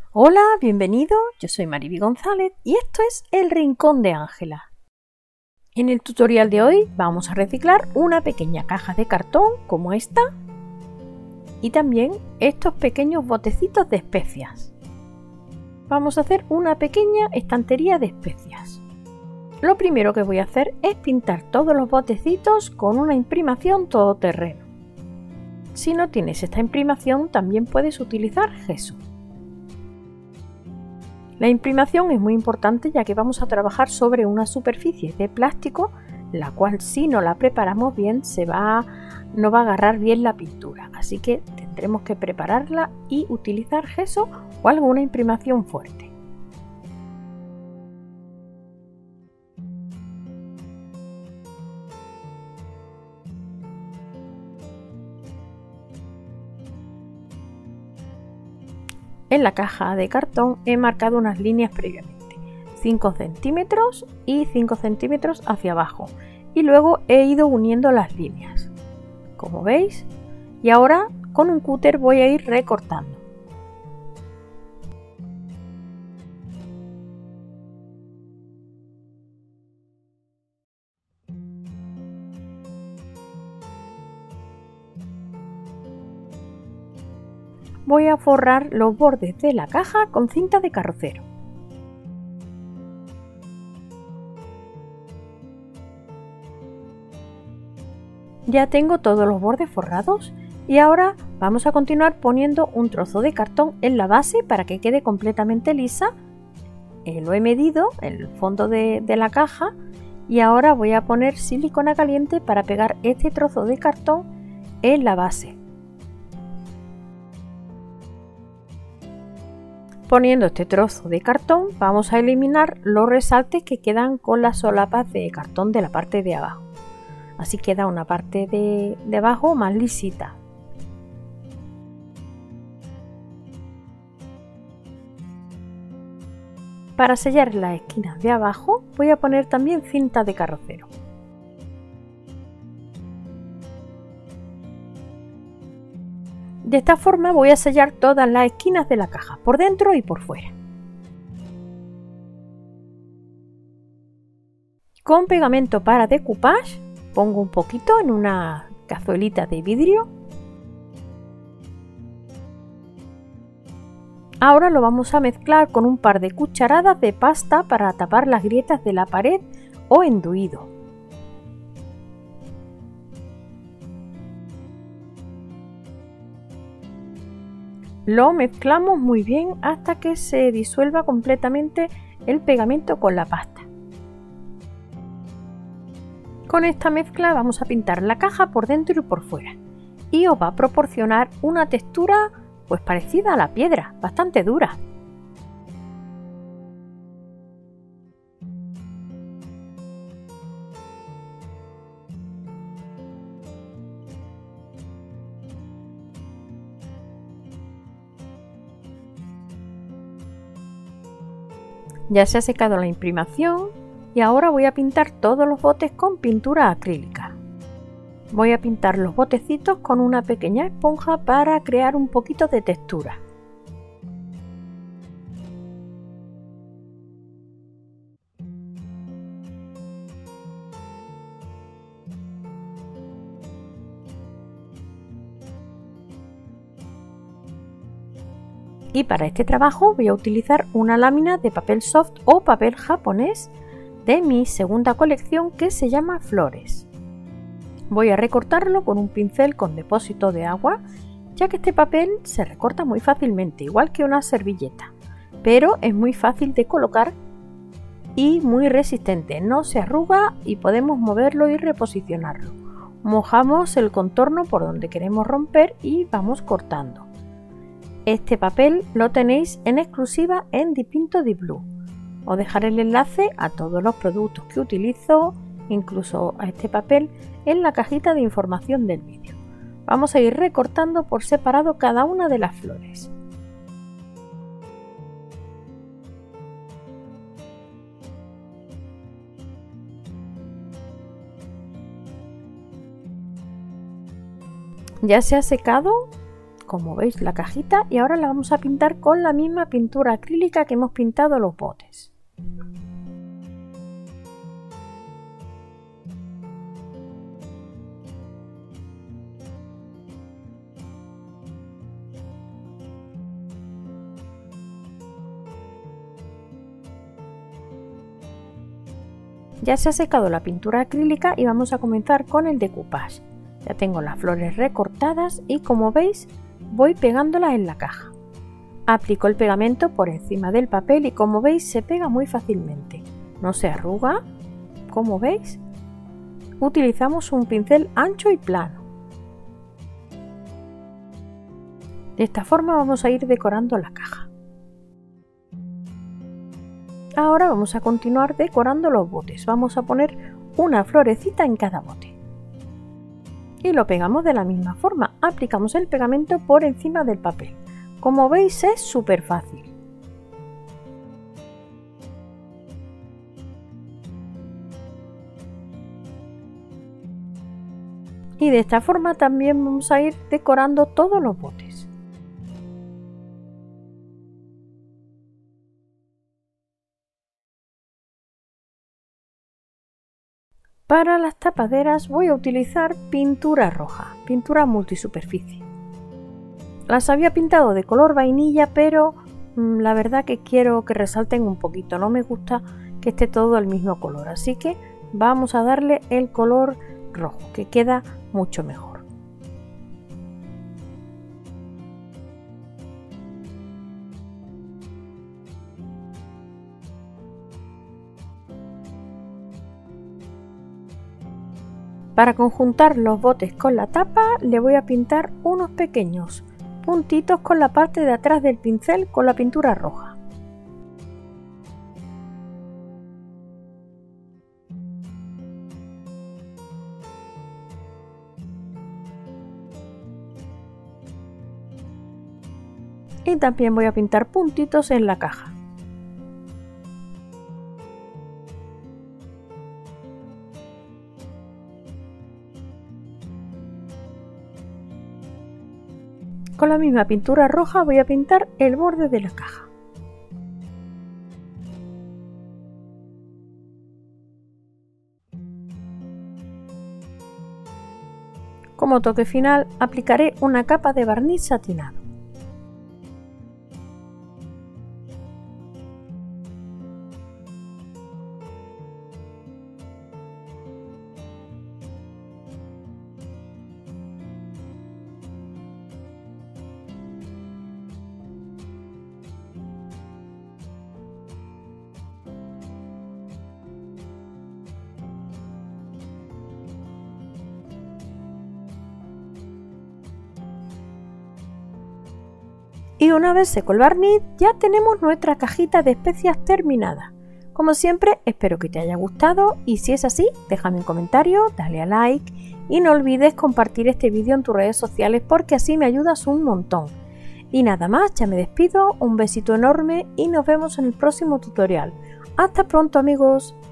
Hola, bienvenido, yo soy Mariby González y esto es El Rincón de Ángela. En el tutorial de hoy vamos a reciclar una pequeña caja de cartón como esta y también estos pequeños botecitos de especias. Vamos a hacer una pequeña estantería de especias. Lo primero que voy a hacer es pintar todos los botecitos con una imprimación todoterreno. Si no tienes esta imprimación, también puedes utilizar gesso. La imprimación es muy importante ya que vamos a trabajar sobre una superficie de plástico, la cual si no la preparamos bien no va a agarrar bien la pintura, así que tendremos que prepararla y utilizar gesso o alguna imprimación fuerte. En la caja de cartón he marcado unas líneas previamente, 5 centímetros y 5 centímetros hacia abajo, y luego he ido uniendo las líneas, como veis, y ahora con un cúter voy a ir recortando. Voy a forrar los bordes de la caja con cinta de carrocero. Ya tengo todos los bordes forrados y ahora vamos a continuar poniendo un trozo de cartón en la base para que quede completamente lisa. Lo he medido en el fondo de la caja y ahora voy a poner silicona caliente para pegar este trozo de cartón en la base. Poniendo este trozo de cartón vamos a eliminar los resaltes que quedan con las solapas de cartón de la parte de abajo. Así queda una parte de abajo más lisita. Para sellar las esquinas de abajo voy a poner también cinta de carrocero. De esta forma voy a sellar todas las esquinas de la caja, por dentro y por fuera. Con pegamento para decoupage pongo un poquito en una cazuelita de vidrio. Ahora lo vamos a mezclar con un par de cucharadas de pasta para tapar las grietas de la pared o enduido. Lo mezclamos muy bien hasta que se disuelva completamente el pegamento con la pasta. Con esta mezcla vamos a pintar la caja por dentro y por fuera y os va a proporcionar una textura pues parecida a la piedra, bastante dura. Ya se ha secado la imprimación y ahora voy a pintar todos los botes con pintura acrílica. Voy a pintar los botecitos con una pequeña esponja para crear un poquito de textura. Y para este trabajo voy a utilizar una lámina de papel soft o papel japonés de mi segunda colección que se llama Flores. Voy a recortarlo con un pincel con depósito de agua, ya que este papel se recorta muy fácilmente, igual que una servilleta, pero es muy fácil de colocar y muy resistente, no se arruga y podemos moverlo y reposicionarlo. Mojamos el contorno por donde queremos romper y vamos cortando. Este papel lo tenéis en exclusiva en Dipinto Di Blu. Os dejaré el enlace a todos los productos que utilizo, incluso a este papel, en la cajita de información del vídeo. Vamos a ir recortando por separado cada una de las flores. Ya se ha secado como veis, la cajita, y ahora la vamos a pintar con la misma pintura acrílica que hemos pintado los botes. Ya se ha secado la pintura acrílica y vamos a comenzar con el decoupage. Ya tengo las flores recortadas y, como veis, voy pegándolas en la caja. Aplico el pegamento por encima del papel y, como veis, se pega muy fácilmente. No se arruga, como veis. Utilizamos un pincel ancho y plano. De esta forma vamos a ir decorando la caja. Ahora vamos a continuar decorando los botes. Vamos a poner una florecita en cada bote. Y lo pegamos de la misma forma. Aplicamos el pegamento por encima del papel. Como veis, es súper fácil. Y de esta forma también vamos a ir decorando todos los botes. Para las tapaderas voy a utilizar pintura roja, pintura multisuperficie. Las había pintado de color vainilla, pero la verdad que quiero que resalten un poquito. No me gusta que esté todo el mismo color, así que vamos a darle el color rojo, que queda mucho mejor. Para conjuntar los botes con la tapa le voy a pintar unos pequeños puntitos con la parte de atrás del pincel con la pintura roja. Y también voy a pintar puntitos en la caja. Con la misma pintura roja voy a pintar el borde de la caja. Como toque final aplicaré una capa de barniz satinado. Y una vez seco el barniz, ya tenemos nuestra cajita de especias terminada. Como siempre, espero que te haya gustado y si es así, déjame un comentario, dale a like y no olvides compartir este vídeo en tus redes sociales porque así me ayudas un montón. Y nada más, ya me despido, un besito enorme y nos vemos en el próximo tutorial. ¡Hasta pronto, amigos!